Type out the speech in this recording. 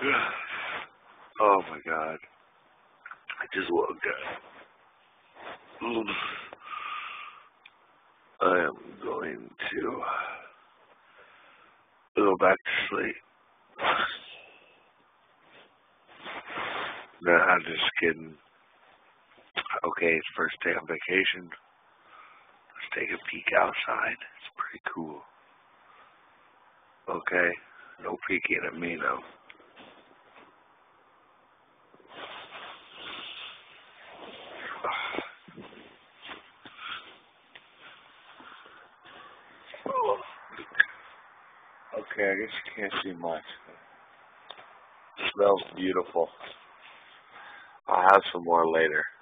Oh my God. I just woke up. I am going to go back to sleep. No, I'm just kidding. Okay, it's first day on vacation. Let's take a peek outside. It's pretty cool. Okay, no peeking at me though. Okay, I guess you can't see much. It smells beautiful. I'll have some more later.